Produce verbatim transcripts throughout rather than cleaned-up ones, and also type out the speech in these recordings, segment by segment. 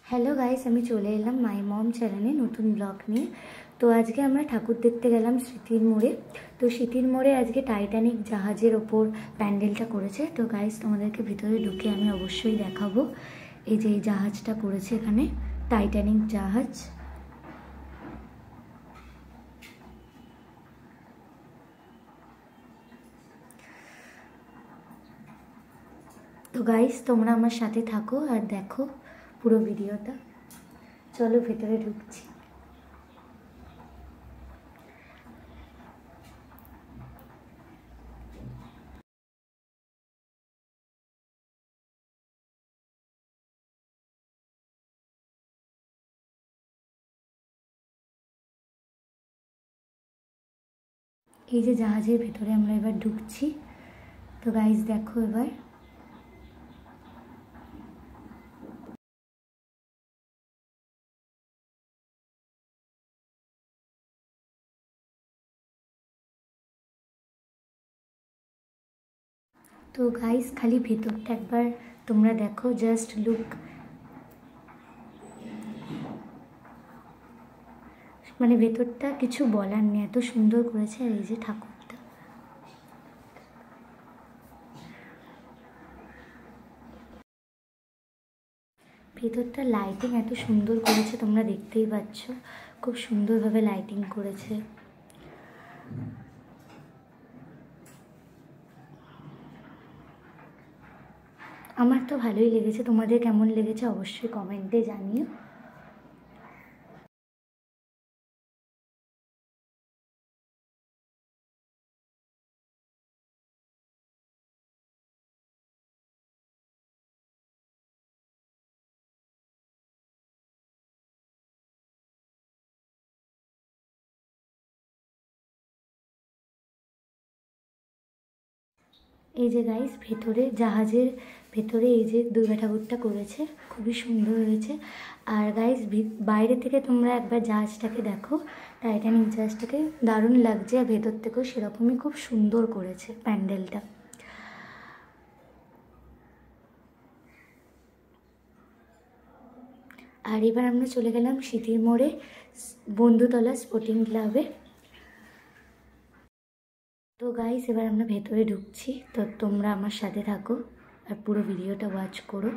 Hello guys, আমি চলে এলাম মাই মম চ্যানেলে নতুন ব্লগ নিয়ে। তো আজকে আমরা ঠাকুর দেখতে গেলাম স্মৃতির মোড়ে। তো স্মৃতির মোড়ে আজকে টাইটানিক জাহাজের ওপর প্যান্ডেলটা করেছে। তো গাইস, তোমাদেরকে ভিতরে ঢুকে আমি অবশ্যই দেখাবো। এই যে এই জাহাজটা করেছে এখানে, টাইটানিক জাহাজ। তো গাইস, তোমরা আমার সাথে থাকো আর দেখো পুরো ভিডিওটা। চলো ভেতরে ঢুকছি। এই যে জাহাজের ভেতরে আমরা এবার ঢুকছি। তো গাইস দেখো এবার। তো গাইস, খালি ভেতরটা একবার তোমরা দেখো, জাস্ট লুক। মানে ভেতরটা কিছু বলার নেই, এত সুন্দর করেছে। আর এই যে ঠাকুরটা, ভেতরটা লাইটিং এত সুন্দর করেছে, তোমরা দেখতেই পাচ্ছ। খুব সুন্দরভাবে লাইটিং করেছে। আমার তো ভালোই লেগেছে, তোমাদের কেমন লেগেছে অবশ্যই কমেন্টে জানিও। এই যে গাইস, ভেতরে জাহাজের ভেতরে এই যে দুর্গা ঠাকুরটা করেছে, খুবই সুন্দর হয়েছে। আর গাইস, বাইরে থেকে তোমরা একবার জাহাজটাকে দেখো, টাইটানিক জাহাজটাকে দারুণ লাগছে। আর ভেতর থেকেও সেরকমই খুব সুন্দর করেছে প্যান্ডেলটা। আর এবার আমরা চলে গেলাম স্মৃতির মোড়ে, বন্ধুতলা স্পোর্টিং ক্লাবে। তো গাইস, এবার আমরা ভেতরে ঢুকছি। তো তোমরা আমার সাথে থাকো আর পুরো ভিডিওটা ওয়াচ করো।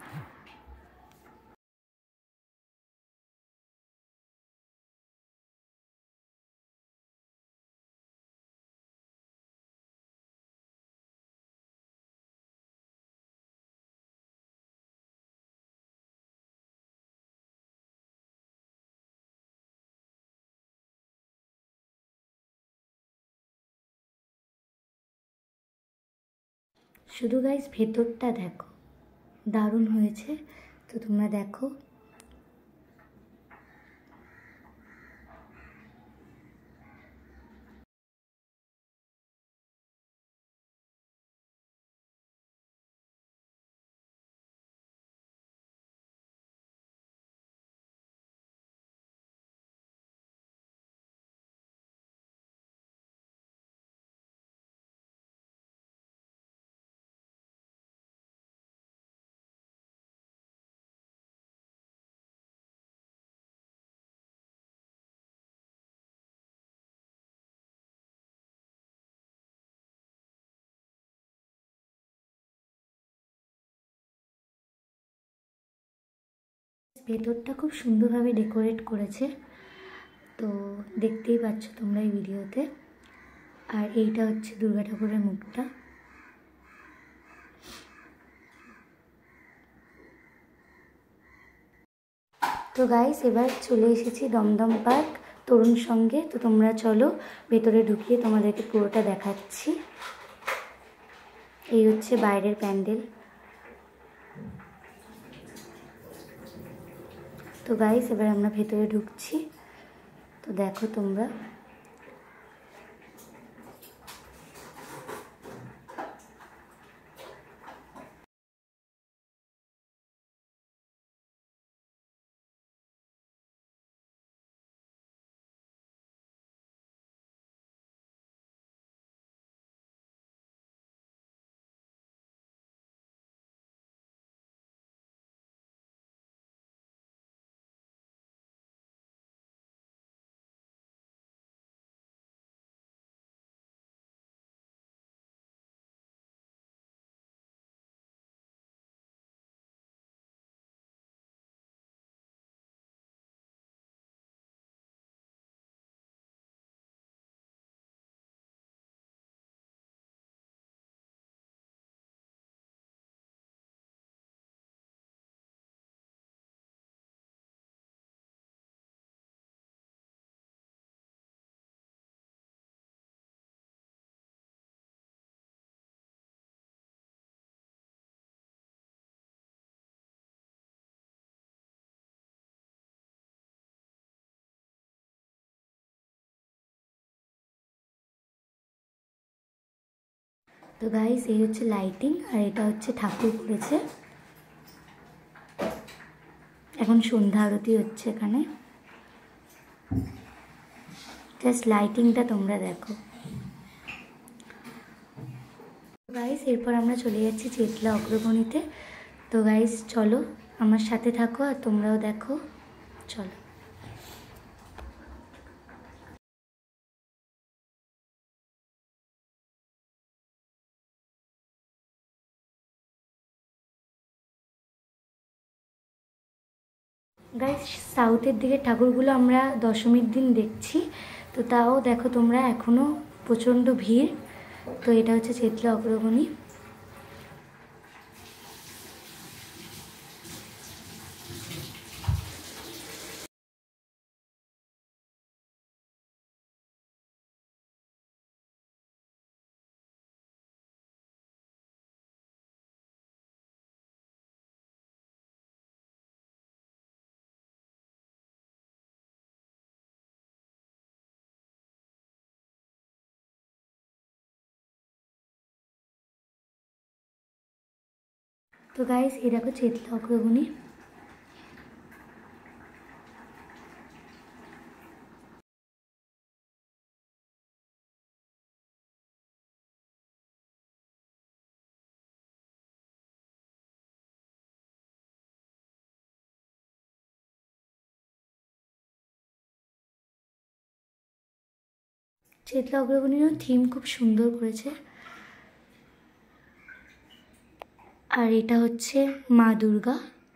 শুধু গাইস ভেতরটা দেখো, দারুণ হয়েছে। তো তোমরা দেখো। ভেতরটা খুব সুন্দরভাবে ডেকোরেট করেছে, তো দেখতেই পাচ্ছ তোমরা এই ভিডিওতে। আর এইটা হচ্ছে দুর্গা ঠাকুরের মুখটা। তো গাইস, এবার চলে এসেছি দমদম পার্ক তরুণ সঙ্গে। তো তোমরা চলো ভেতরে ঢুকিয়ে তোমাদেরকে পুরোটা দেখাচ্ছি। এই হচ্ছে বাইরের প্যান্ডেল। তো গাইস, এবার আমরা ভেতরে ঢুকছি। তো দেখো তোমরা। তো গাইস এই হচ্ছে লাইটিং, আর এটা হচ্ছে ঠাকুর করেছে। এখন সন্ধ্যা আরতি হচ্ছে এখানে। জাস্ট লাইটিংটা তোমরা দেখো গাইস। এরপর আমরা চলে যাচ্ছি চেতলা অগ্রগণিতে। তো গাইস চলো আমার সাথে থাকো আর তোমরাও দেখো, চলো। গাইস সাউথের দিকে ঠাকুরগুলো আমরা দশমীর দিন দেখছি, তো তাও দেখো তোমরা এখনও প্রচণ্ড ভিড়। তো এটা হচ্ছে চেতলা অগ্রগণী। তো গাইস এই দেখো চেতলা অগ্রগণী। চেতলা অগ্রগণীরও থিম খুব সুন্দর করেছে। আর এটা হচ্ছে মা দুর্গা।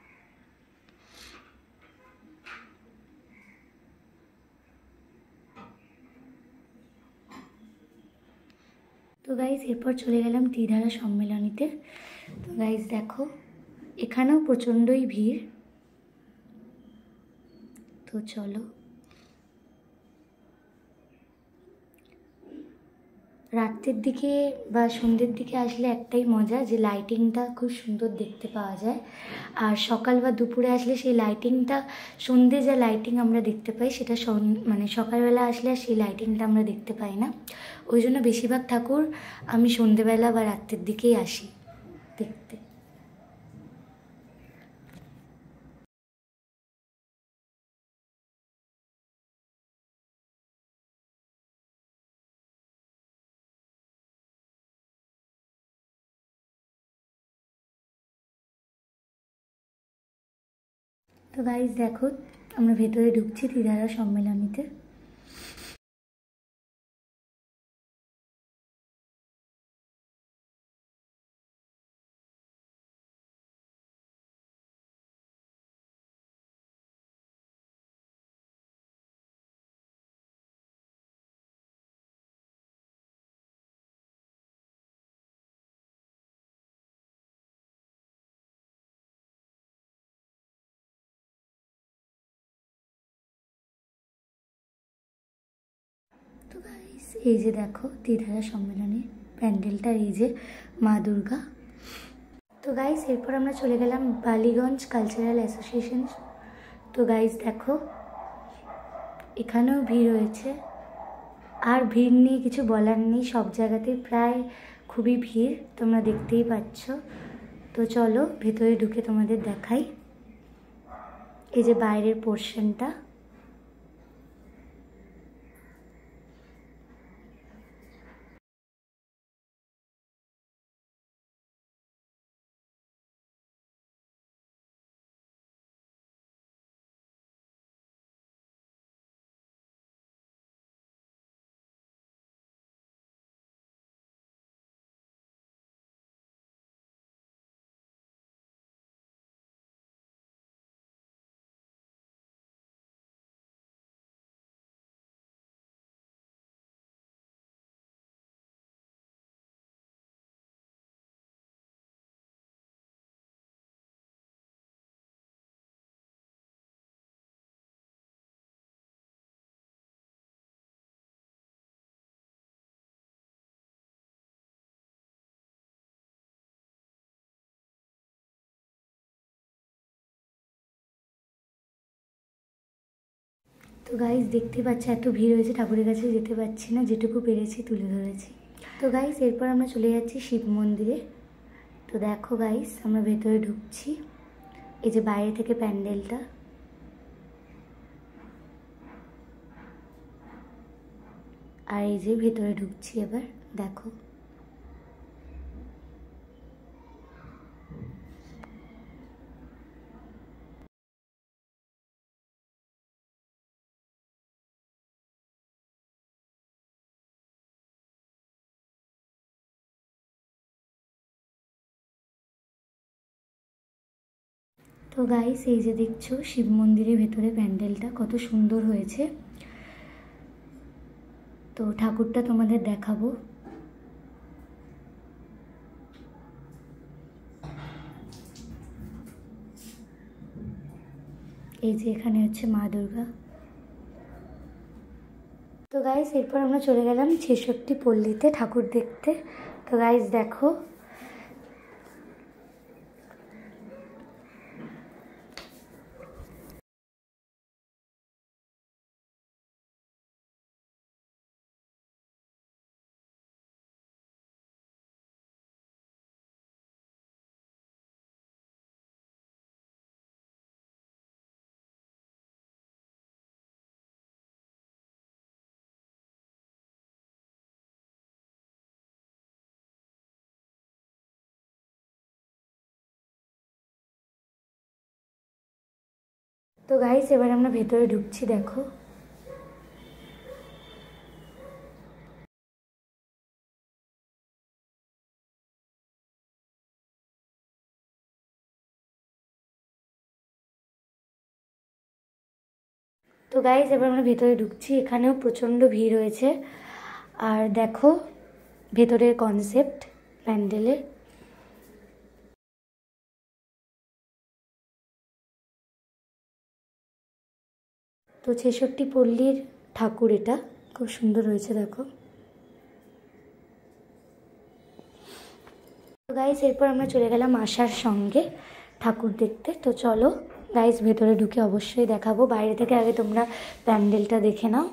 তো গাইজ এরপর চলে গেলাম ত্রিধারা সম্মেলনীতে। তো গাইজ দেখো এখানেও প্রচণ্ডই ভিড়। তো চলো, রাত্রের দিকে বা সন্ধ্যের দিকে আসলে একটাই মজা, যে লাইটিংটা খুব সুন্দর দেখতে পাওয়া যায়। আর সকাল বা দুপুরে আসলে সেই লাইটিংটা, সন্ধ্যে যা লাইটিং আমরা দেখতে পাই সেটা মানে সকালবেলা আসলে আর সেই লাইটিংটা আমরা দেখতে পাই না। ওই জন্য বেশিরভাগ ঠাকুর আমি সন্ধ্যেবেলা বা রাত্রের দিকেই আসি দেখতে। তো গাইজ দেখো আমরা ভেতরে ঢুকছি ত্রিধারা সম্মেলনীতে। তো গাইস এই যে দেখো ত্রিধারা সম্মেলনী প্যান্ডেলটা, এই যে মা দুর্গা। তো গাইস এরপর আমরা চলে গেলাম বালিগঞ্জ কালচারাল অ্যাসোসিয়েশন। তো গাইস দেখো এখানেও ভিড় হয়েছে, আর ভিড় নিয়ে কিছু বলার নেই, সব জায়গাতে প্রায় খুবই ভিড়, তোমরা দেখতেই পাচ্ছ। তো চলো ভেতরে ঢুকে তোমাদের দেখাই, এই যে বাইরের পোর্শনটা। তো গাইজ দেখতে পাচ্ছি এত ভিড় হয়েছে, ঠাকুরের কাছে যেতে পারছি না, যেটুকু পেরেছি তুলে ধরেছি। তো গাইস এরপর আমরা চলে যাচ্ছি শিব মন্দিরে। তো দেখো গাইস আমরা ভেতরে ঢুকছি, এই যে বাইরে থেকে প্যান্ডেলটা। আর এই যে ভেতরে ঢুকছি এবার, দেখো। তো গাইস এই যে দেখছো শিব মন্দিরের ভেতরে প্যান্ডেলটা কত সুন্দর হয়েছে। তো ঠাকুরটা তোমাদের দেখাবো। এই যে এখানে হচ্ছে মা দুর্গা। তো গাইস এরপর আমরা চলে গেলাম ছেষট্টি পল্লীতে ঠাকুর দেখতে। তো গাইস দেখো তো গাইস এবার আমরা ভেতরে ঢুকছি, দেখো। তো গাইস এবার আমরা ভেতরে ঢুকছি, এখানেও প্রচণ্ড ভিড় হয়েছে। আর দেখো ভেতরের কনসেপ্ট প্যান্ডেলের। তো ছেষট্টি পল্লীর ঠাকুর, এটা খুব সুন্দর হয়েছে, দেখো। তো গাইস এরপর আমরা চলে গেলাম আশার সঙ্গে ঠাকুর দেখতে। তো চলো গাইস ভেতরে ঢুকে অবশ্যই দেখাবো, বাইরে থেকে আগে তোমরা প্যান্ডেলটা দেখে নাও।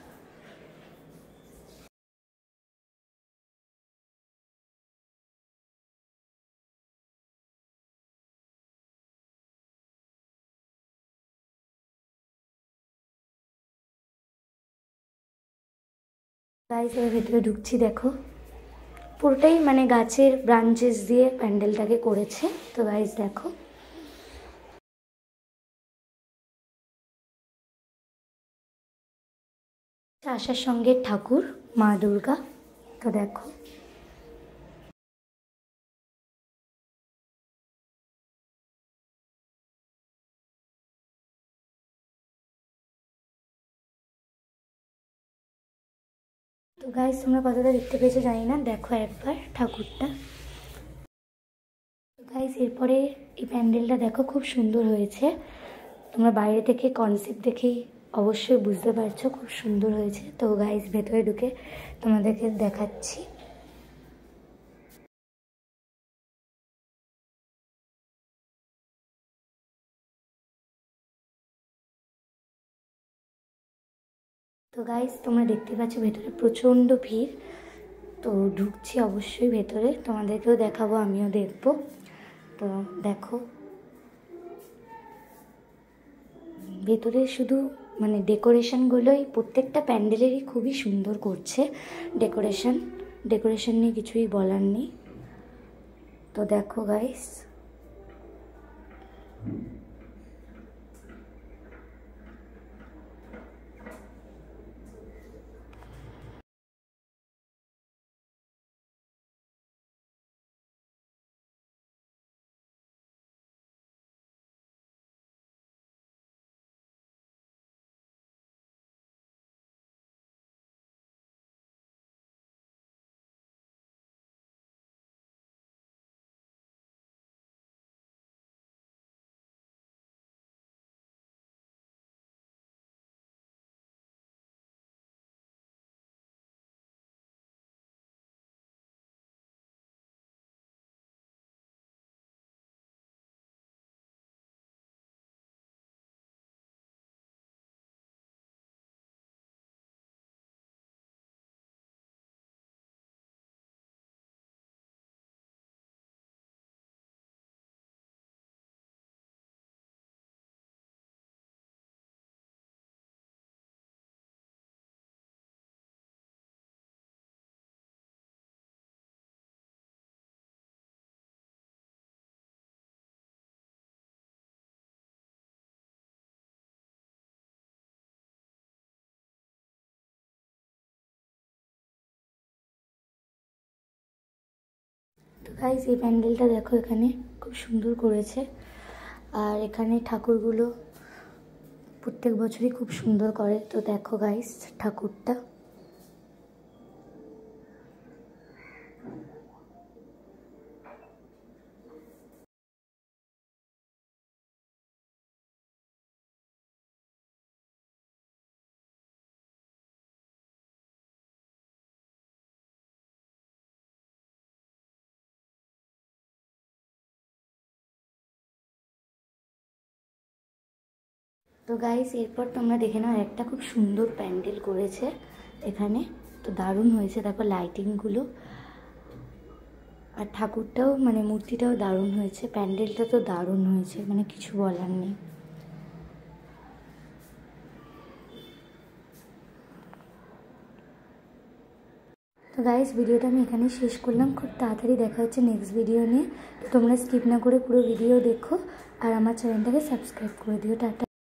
গাইস এর ভেতরে ঢুকছি, দেখো পুরোটাই মানে গাছের ব্রাঞ্চেস দিয়ে প্যান্ডেলটাকে করেছে। তো গাইস দেখো আশার সঙ্গে ঠাকুর মা দুর্গা। তো দেখো তো গাইস তোমরা কতটা দেখতে পেয়েছো জানি না, দেখো একবার ঠাকুরটা। তো গাইস এরপরে এই প্যান্ডেলটা দেখো খুব সুন্দর হয়েছে, তোমরা বাইরে থেকে কনসেপ্ট দেখেই অবশ্যই বুঝতে পারছো খুব সুন্দর হয়েছে। তো গাইস ভেতরে ঢুকে তোমাদেরকে দেখাচ্ছি। তো গাইস তোমরা দেখতে পাচ্ছ ভেতরে প্রচণ্ড ভিড়। তো ঢুকছি অবশ্যই ভেতরে, তোমাদেরকেও দেখাবো, আমিও দেখবো। তো দেখো ভেতরে শুধু মানে ডেকোরেশনগুলোই প্রত্যেকটা প্যান্ডেলেরই খুবই সুন্দর করছে ডেকোরেশন। ডেকোরেশন নিয়ে কিছুই বলার নেই। তো দেখো গাইস গাইস এই প্যান্ডেলটা দেখো, এখানে খুব সুন্দর করেছে। আর এখানে ঠাকুরগুলো প্রত্যেক বছরই খুব সুন্দর করে। তো দেখো গাইস ঠাকুরটা। তো গাইস এরপর তোমরা দেখে নাও, একটা খুব সুন্দর প্যান্ডেল করেছে এখানে। তো দারুণ হয়েছে, দেখো লাইটিংগুলো। আর ঠাকুরটাও মানে মূর্তিটাও দারুণ হয়েছে, প্যান্ডেলটা তো দারুণ হয়েছে, মানে কিছু বলার নেই। তো গাইস ভিডিওটা আমি এখানেই শেষ করলাম। খুব তাড়াতাড়ি দেখা হচ্ছে নেক্সট ভিডিও নিয়ে। তো তোমরা স্কিপ না করে পুরো ভিডিও দেখো আর আমার চ্যানেলটাকে সাবস্ক্রাইব করে দিও। টাটা।